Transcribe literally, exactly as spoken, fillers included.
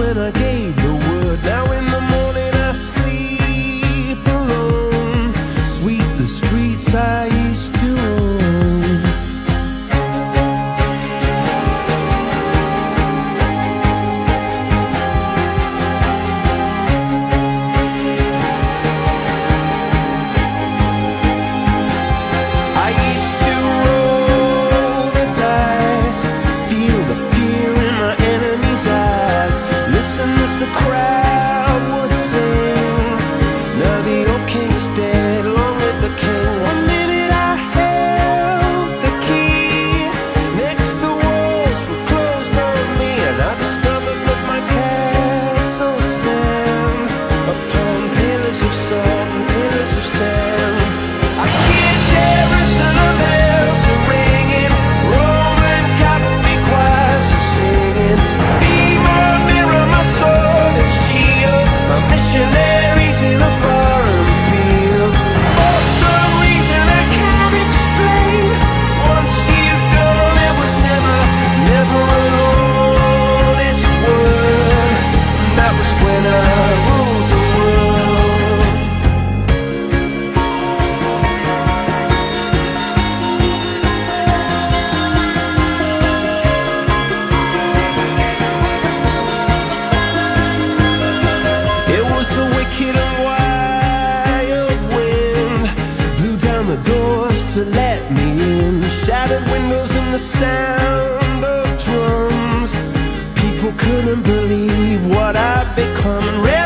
when I gave the word. Now in the morning I sleep alone. Sweep the streets I used to own. I used to roll the dice, feel the fear in my enemy's eyes, listen as the crowd would sing. Now the old king is dead, long live the king. One minute I held the key, next the walls were closed on me, and I discovered that my castle stand upon pillars of salt and pillars of sand. I hear Jerusalem bells are ringing, Roman cavalry choirs are singing. Be my mirror, my sword and shield, my missionaries in a foreign field. For some reason I can't explain, once you've gone it was never, never an honest word. And that was when I ruled the world. It was the wicked and wild wind, blew down the doors to let me in, shattered windows and the sound of drums. People couldn't believe what I'd become, and